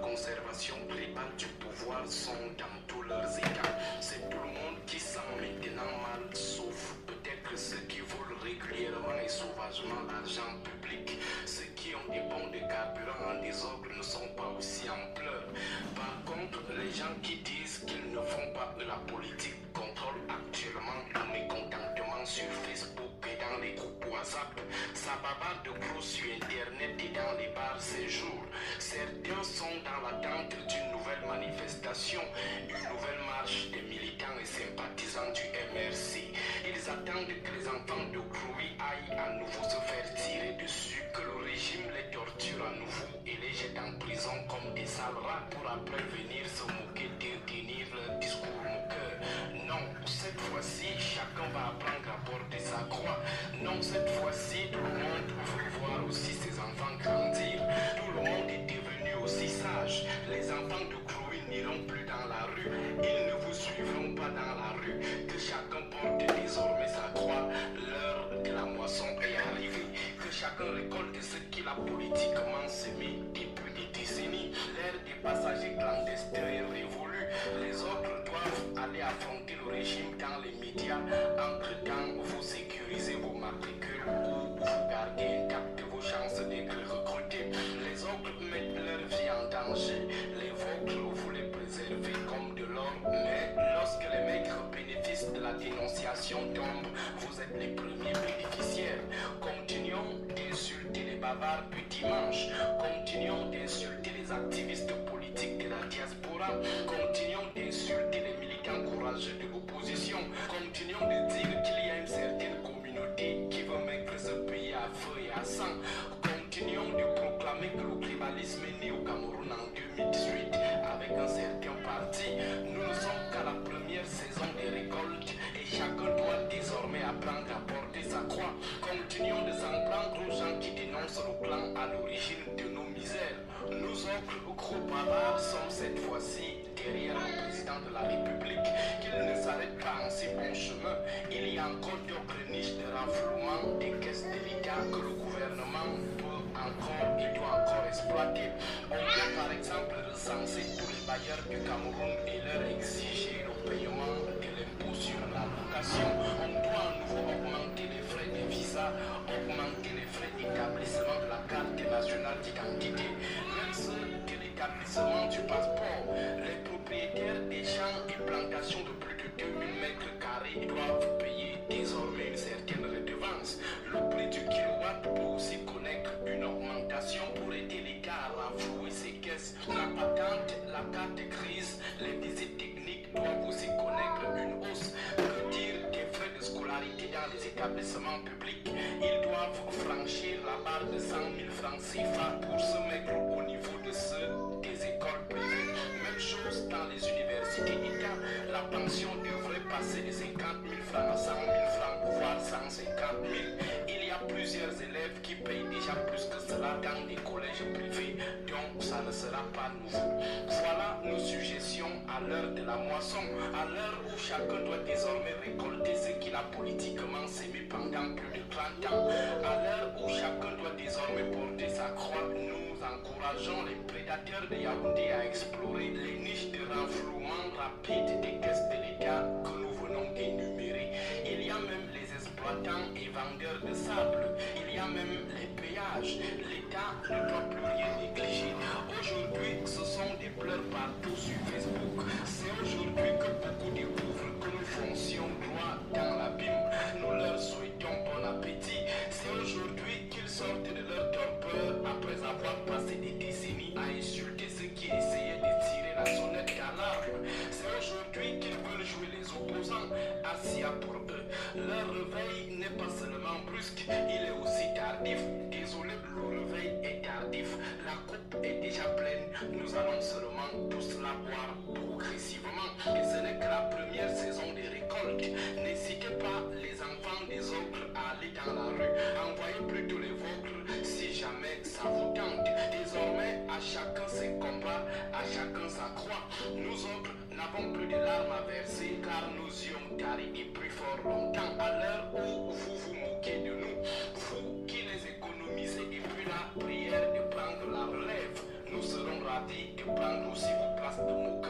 conservation globale du pouvoir sont dans tous leurs états. C'est tout le monde qui sent maintenant mal, sauf peut-être ceux qui volent régulièrement et sauvagement l'argent public. Ceux qui ont des bons de carburant en désordre ne sont pas aussi en pleurs. Par contre, les gens qui disent qu'ils ne font pas de la politique contrôlent actuellement le mécontentement sur Facebook et dans les groupes WhatsApp. Ça bavarde de gros sur Internet et dans les bars ces jours. Certains sont dans l'attente d'une nouvelle manifestation, une nouvelle marche des militants et sympathisants du MRC. Ils attendent que les enfants de Krouy aillent à nouveau se faire tirer dessus, que le régime les torture à nouveau et les jette en prison comme des sales rats pour après venir se moquer de tenir leur discours moqueur. Non, cette fois-ci, chacun va apprendre à porter sa croix. Non, cette fois-ci, tout le monde veut voir aussi ses enfants grandir. Tout le monde est devenu aussi sage. Les enfants de Krouy n'iront plus dans la rue. Ils ne vous suivront pas dans la rue. Que chacun porte désormais sa croix. L'heure de la moisson est arrivée. Que chacun récolte ce qu'il a politiquement semé depuis des décennies. L'ère des passagers clandestins est révolue. Les autres doivent aller affronter le régime dans les médias. Entre-temps, vous sécurisez vos matricules ou vous gardez intactes vos chances d'être recrutés. Les autres mettent leur vie en danger. Les vôtres, vous les préservez comme de l'or. Mais lorsque les maigres bénéfices de la dénonciation tombent, vous êtes les premiers bénéficiaires. Continuons d'insulter les bavards du dimanche. Continuons d'insulter les activistes politiques de la diaspora. Continuons d'insulter les militants courageux de l'opposition. Continuons de dire qu'il y a une certaine communauté qui veut mettre ce pays à feu et à sang. Continuons de proclamer que le tribalisme est né au Cameroun en 2018 avec un certain parti. Nous ne sommes qu'à la première saison des récoltes et chacun doit désormais apprendre à porter sa croix. Continuons de s'en prendre aux gens qui dénoncent le clan à l'origine de nos misères. Nous autres, gros bavards, sommes cette fois-ci derrière le président de la République, qu'il ne s'arrête pas en si bon chemin. Il y a encore d'autres niches de renflouement des caisses de l'État que le gouvernement peut encore et doit encore exploiter. On peut par exemple recenser tous les bailleurs du Cameroun et leur exiger le paiement de l'impôt sur la location. On doit à nouveau augmenter les frais de visa, augmenter les frais d'établissement de la carte nationale d'identité, même ceux de l'établissement du passeport. Les propriétaires des champs et plantations de plus de 2000 mètres carrés doivent payer désormais une certaine redevance. Le prix du kilowatt peut aussi connaître une augmentation pour aider l'État à renflouer ses caisses. La patente, la carte grise, les visites techniques doivent aussi connaître une hausse. Que dire des frais de scolarité dans les établissements publics? Ils doivent franchir la barre de 100 000 francs CFA pour se mettre au niveau de ceux des écoles privées. Même chose dans les universités d'État. La pension devrait passer de 50 000 francs à 100 000 francs, voire 150 000. Il y a plusieurs élèves qui payent déjà plus que cela dans des collèges privés, donc ça ne sera pas nouveau. Voilà nos suggestions à l'heure de la moisson, à l'heure où chacun doit désormais récolter ce qu'il a politiquement sémé pendant plus de 30 ans, à l'heure où chacun doit désormais porter sa croix. Nous encourageons les prédateurs de Yaoundé à explorer les niches de renflouement rapide des caisses de l'État que nous venons d'énumérer. Il y a même les exploitants et vendeurs de sable, il y a même les péages. L'État ne doit plus rien négliger. Aujourd'hui, ce sont des pleurs partout sur Facebook. C'est aujourd'hui que beaucoup découvrent que nous foncions droit dans l'abîme. Nous leur souhaitons bon appétit. C'est aujourd'hui qu'ils sortent de leur torpeur après avoir passé des décennies à insulter ceux qui essayaient de tirer la sonnette d'alarme. C'est aujourd'hui qu'ils veulent jouer les opposants. Assia pour eux. Leur réveil n'est pas seulement brusque, il est aussi tardif. Désolé, le réveil est tardif. La coupe est déjà pleine. Nous allons seulement tous la boire progressivement. Et ce n'est que la première saison des récoltes. N'hésitez pas, les enfants des autres, à aller dans la rue. Envoyez plutôt les vôtres si jamais ça vous tente. Désormais, à chacun ses combats, à chacun sa croix. Nous autres n'avons plus de larmes à verser car nous y sommes taris depuis fort longtemps. À l'heure où vous vous moquez de nous, vous qui les économisez depuis la prière de prendre la relève, nous serons ratés de prendre aussi vos places de moqueurs.